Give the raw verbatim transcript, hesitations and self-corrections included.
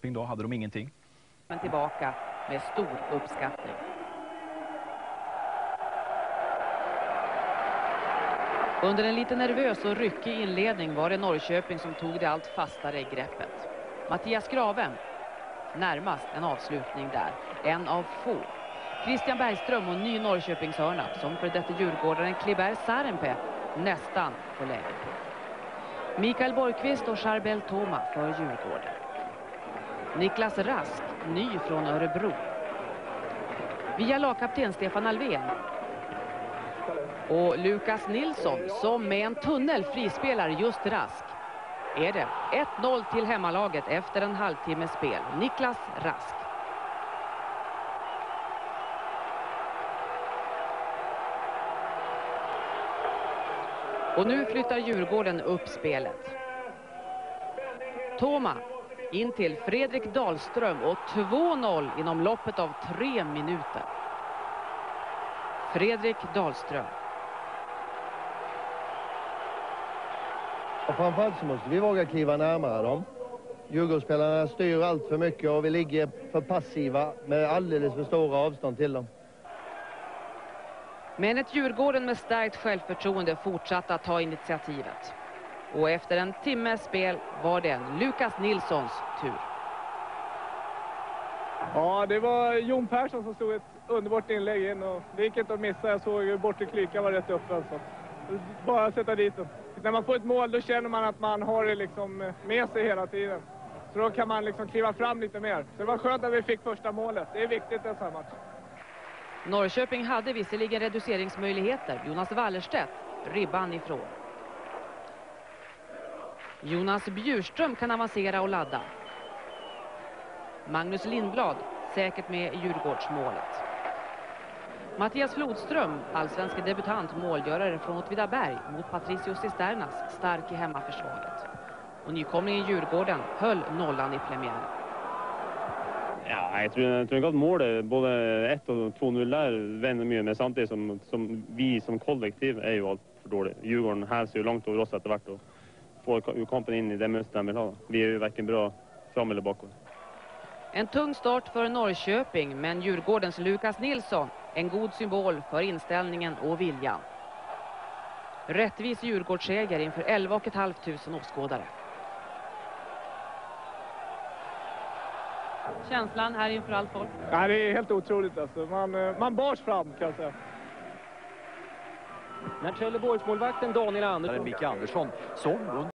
Då hade de ingenting. Men tillbaka med stor uppskattning. Under en lite nervös och ryckig inledning var det Norrköping som tog det allt fastare greppet. Mattias Grave, närmast en avslutning där. En av få. Christian Bergström och ny Norrköpingshörna som för detta djurgårdaren Kliber Sarenpää nästan får läge på. Mikael Borgqvist och Charbel Toma för Djurgården. Niklas Rask, ny från Örebro. Via lagkapten Stefan Alvén. Och Lukas Nilsson som med en tunnel frispelar just Rask. Är det ett noll till hemmalaget efter en halvtimme spel. Niklas Rask. Och nu flyttar Djurgården upp spelet. Toma in till Fredrik Dahlström och två noll inom loppet av tre minuter. Fredrik Dahlström. Och framförallt så måste vi våga kliva närmare dem. Djurgårdsspelarna styr allt för mycket och vi ligger för passiva med alldeles för stora avstånd till dem. Men ett Djurgården med starkt självförtroende fortsatte att ta initiativet. Och efter en timmes spel var det Lukas Nilssons tur. Ja, det var Jon Persson som stod ett underbart inlägg in och det gick inte att missa. Jag såg ju bort till Klyka var rätt uppe. Så. Bara sätta dit den. När man får ett mål då känner man att man har det liksom med sig hela tiden. Så då kan man liksom kliva fram lite mer. Så det var skönt att vi fick första målet. Det är viktigt i en sån här match. Norrköping hade visserligen reduceringsmöjligheter. Jonas Wallerstedt, ribban ifrån. Jonas Bjurström kan avancera och ladda. Magnus Lindblad säkert med Djurgårdsmålet. Mattias Flodström, allsvenska debutant, målgörare från Åtvidaberg mot Patricio Cisternas, stark i hemmaförsvaret. Och nykomlingen i Djurgården höll nollan i premiären. Ja, jag tror, jag tror det är målet. Både ett och två noll där vänder mycket, men samtidigt som, som vi som kollektiv är ju allt för dåligt. Djurgården här ser ju långt över oss att det varit och får kampen in i det mönster de vill ha. Vi är ju verkligen bra fram eller bakåt. En tung start för Norrköping, men Djurgårdens Lukas Nilsson en god symbol för inställningen och viljan. Rättvis Djurgårdsseger inför elva och ett halvt tusen åskådare. Känslan här inför allt folk? Ja, det är helt otroligt alltså. Man, man bars fram kan jag säga. När Trelleborgsmålvakten Daniel Andersson, Micke Andersson som